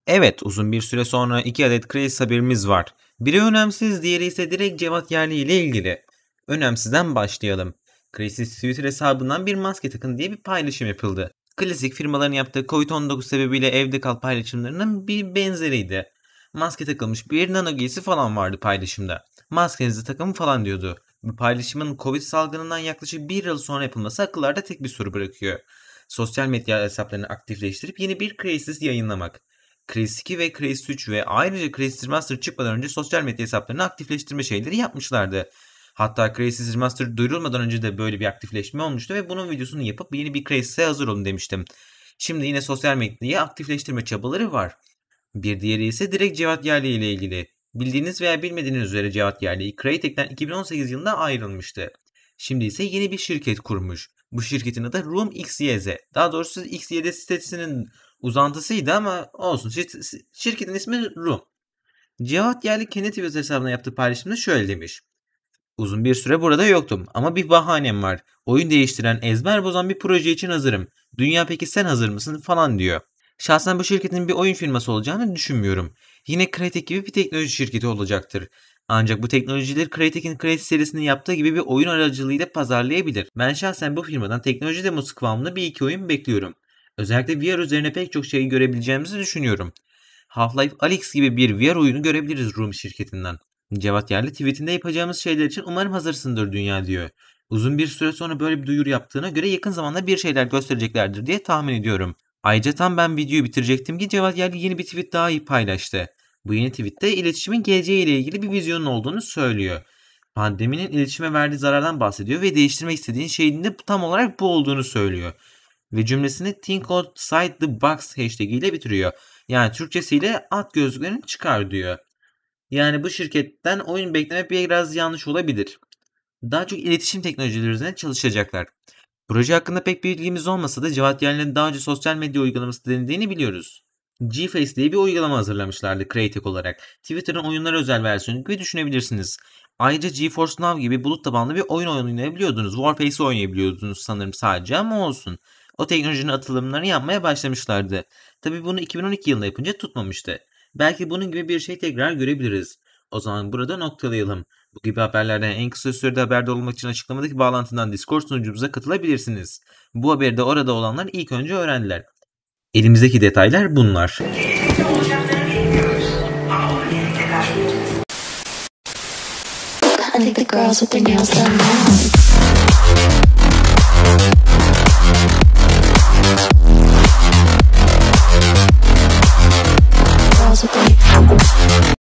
Evet, uzun bir süre sonra 2 adet Crazy haberimiz var. Biri önemsiz, diğeri ise direkt Cevat Yerli ile ilgili. Önemsizden başlayalım. Crazy Twitter hesabından bir maske takın diye bir paylaşım yapıldı. Klasik firmaların yaptığı Covid-19 sebebiyle evde kal paylaşımlarının bir benzeriydi. Maske takılmış bir nano giysi falan vardı paylaşımda. Maskenizi takın falan diyordu. Bu paylaşımın Covid salgınından yaklaşık bir yıl sonra yapılması akıllarda tek bir soru bırakıyor. Sosyal medya hesaplarını aktifleştirip yeni bir Crazy yayınlamak. Crazy 2 ve Crazy 3 ve ayrıca Crazy Remaster çıkmadan önce sosyal medya hesaplarını aktifleştirme şeyleri yapmışlardı. Hatta Crazy Remaster duyurulmadan önce de böyle bir aktifleşme olmuştu ve bunun videosunu yapıp yeni bir Crazy'ye hazır olun demiştim. Şimdi yine sosyal medyayı aktifleştirme çabaları var. Bir diğeri ise direkt Cevat Yerli ile ilgili. Bildiğiniz veya bilmediğiniz üzere Cevat Yerli, Crytek'ten 2018 yılında ayrılmıştı. Şimdi ise yeni bir şirket kurmuş. Bu şirketin adı Room XYZ. Daha doğrusu XYZ sitesinin uzantısıydı ama olsun. Şirketin ismi Room. Cevat Yerli kendi Twitter hesabına yaptığı paylaşımda şöyle demiş. Uzun bir süre burada yoktum ama bir bahanem var. Oyun değiştiren, ezber bozan bir proje için hazırım. Dünya peki sen hazır mısın falan diyor. Şahsen bu şirketin bir oyun firması olacağını düşünmüyorum. Yine Crytek gibi bir teknoloji şirketi olacaktır. Ancak bu teknolojileri Crytek'in Crysis serisini yaptığı gibi bir oyun aracılığıyla pazarlayabilir. Ben şahsen bu firmadan teknoloji demosu kıvamında bir iki oyun bekliyorum. Özellikle VR üzerine pek çok şeyi görebileceğimizi düşünüyorum. Half-Life Alyx gibi bir VR oyunu görebiliriz Room şirketinden. Cevat Yerli tweetinde yapacağımız şeyler için umarım hazırsındır dünya diyor. Uzun bir süre sonra böyle bir duyuru yaptığına göre yakın zamanda bir şeyler göstereceklerdir diye tahmin ediyorum. Ayrıca tam ben videoyu bitirecektim ki Cevat Yerli yeni bir tweet daha iyi paylaştı. Bu yeni tweette iletişimin geleceği ile ilgili bir vizyonun olduğunu söylüyor. Pandeminin iletişime verdiği zarardan bahsediyor ve değiştirmek istediğin şeyin de tam olarak bu olduğunu söylüyor. Ve cümlesini think outside the box hashtag ile bitiriyor. Yani Türkçesiyle at gözlüklerini çıkar diyor. Yani bu şirketten oyun beklemek biraz yanlış olabilir. Daha çok iletişim teknolojileri üzerine çalışacaklar. Proje hakkında pek bir bilgimiz olmasa da Cevat Yerli'nin daha önce sosyal medya uygulaması denediğini biliyoruz. GFace diye bir uygulama hazırlamışlardı Crytek olarak. Twitter'ın oyunlara özel versiyonu gibi düşünebilirsiniz. Ayrıca GeForce Now gibi bulut tabanlı bir oyun oynayabiliyordunuz. Warface'i oynayabiliyordunuz sanırım sadece ama olsun. O teknolojinin atılımlarını yapmaya başlamışlardı. Tabi bunu 2012 yılında yapınca tutmamıştı. Belki bunun gibi bir şey tekrar görebiliriz. O zaman burada noktalayalım. Bu gibi haberlerden en kısa sürede haberdar olmak için açıklamadaki bağlantıdan Discord sunucumuza katılabilirsiniz. Bu haberi de orada olanlar ilk önce öğrendiler. Elimizdeki detaylar bunlar. I think the girls with their nails done now.